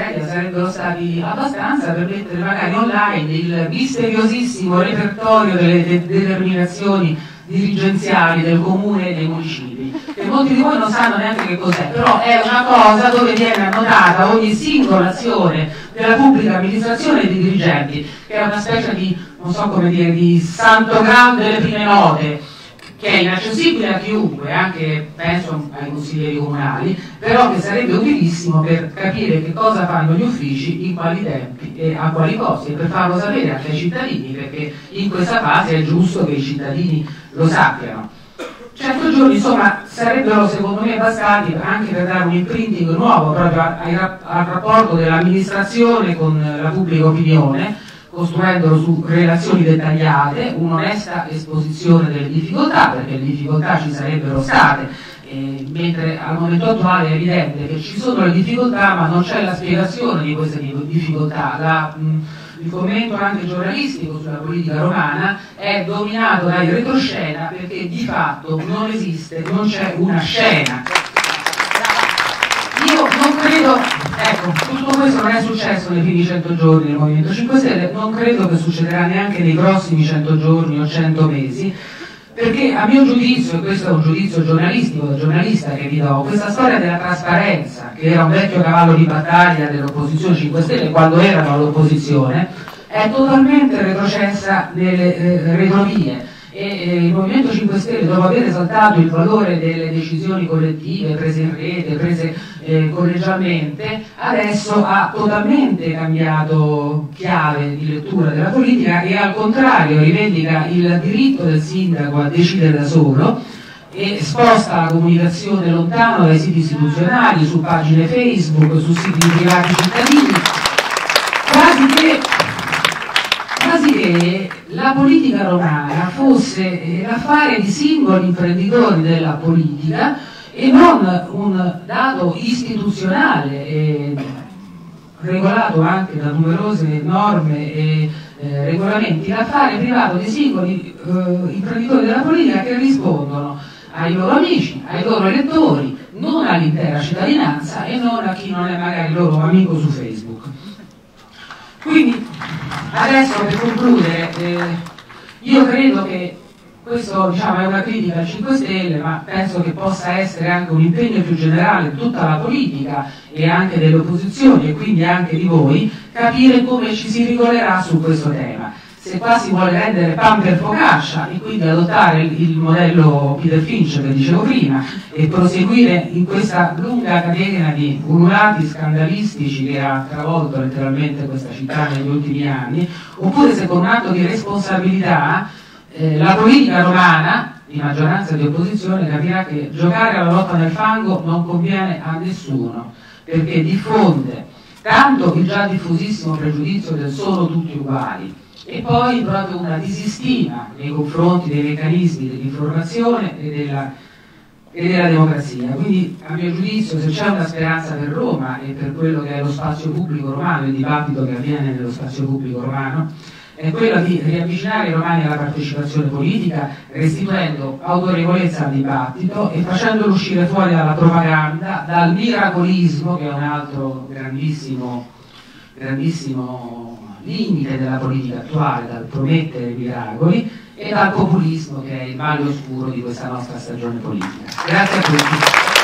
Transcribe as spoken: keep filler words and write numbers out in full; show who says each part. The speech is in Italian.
Speaker 1: media sarebbero stati abbastanza per mettere magari online il misteriosissimo repertorio delle de determinazioni dirigenziali del comune e dei municipi, che molti di voi non sanno neanche che cos'è, però è una cosa dove viene annotata ogni singola azione della pubblica amministrazione e dei dirigenti, che è una specie di, non so come dire, di santo grado delle prime note, che è inaccessibile a chiunque, anche penso ai consiglieri comunali, però che sarebbe utilissimo per capire che cosa fanno gli uffici, in quali tempi e a quali costi, e per farlo sapere anche ai cittadini, perché in questa fase è giusto che i cittadini lo sappiano. cento giorni, insomma, sarebbero secondo me bastati anche per dare un imprinting nuovo proprio al, al rapporto dell'amministrazione con la pubblica opinione, costruendolo su relazioni dettagliate, un'onesta esposizione delle difficoltà, perché le difficoltà ci sarebbero state, eh, mentre al momento attuale è evidente che ci sono le difficoltà ma non c'è la spiegazione di queste difficoltà. La, mh, il commento anche giornalistico sulla politica romana è dominato dai retroscena, perché di fatto non esiste, non c'è una scena. Io non credo, ecco, tutto questo non è successo nei primi cento giorni del Movimento cinque Stelle, non credo che succederà neanche nei prossimi cento giorni o cento mesi, perché a mio giudizio, e questo è un giudizio giornalistico, da giornalista che vi do, questa storia della trasparenza, che era un vecchio cavallo di battaglia dell'opposizione cinque Stelle quando erano all'opposizione, è totalmente retrocessa nelle eh, retrovie. E eh, il Movimento cinque Stelle, dopo aver esaltato il valore delle decisioni collettive prese in rete, prese eh, collegialmente, adesso ha totalmente cambiato chiave di lettura della politica e al contrario rivendica il diritto del sindaco a decidere da solo e sposta la comunicazione lontano dai siti istituzionali, su pagine Facebook, su siti di privati cittadini, quasi che quasi che la politica romana fosse l'affare di singoli imprenditori della politica e non un dato istituzionale e regolato anche da numerose norme e eh, regolamenti, l'affare privato di singoli eh, imprenditori della politica che rispondono ai loro amici, ai loro elettori, non all'intera cittadinanza e non a chi non è magari loro amico su Facebook. Quindi adesso, per concludere, eh, io credo che questo, diciamo, è una critica al cinque Stelle, ma penso che possa essere anche un impegno più generale di tutta la politica e anche delle opposizioni e quindi anche di voi, capire come ci si regolerà su questo tema. Se qua si vuole rendere pan per focaccia e quindi adottare il, il modello Peter Finch che dicevo prima e proseguire in questa lunga catena di ululati scandalistici che ha travolto letteralmente questa città negli ultimi anni, oppure se con un atto di responsabilità eh, la politica romana, di maggioranza e di opposizione, capirà che giocare alla lotta nel fango non conviene a nessuno, perché diffonde tanto il già diffusissimo pregiudizio del sono tutti uguali, e poi proprio una disistima nei confronti dei meccanismi dell'informazione e della, e della democrazia. Quindi, a mio giudizio, se c'è una speranza per Roma e per quello che è lo spazio pubblico romano, il dibattito che avviene nello spazio pubblico romano, è quella di riavvicinare i romani alla partecipazione politica, restituendo autorevolezza al dibattito e facendolo uscire fuori dalla propaganda, dal miracolismo, che è un altro grandissimo, grandissimo limite della politica attuale, dal promettere miracoli, e dal populismo, che è il male oscuro di questa nostra stagione politica. Grazie a tutti.